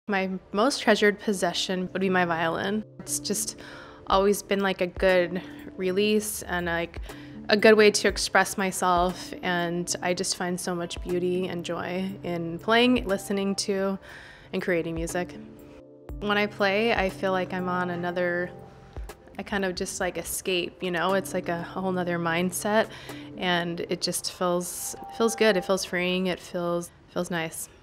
My most treasured possession would be my violin. It's just always been like a good release and like a good way to express myself, and I just find so much beauty and joy in playing, listening to, and creating music. When I play, I feel like I'm on another, I kind of just like escape, you know? It's like a whole nother mindset, and it just feels good. It feels freeing. It feels nice.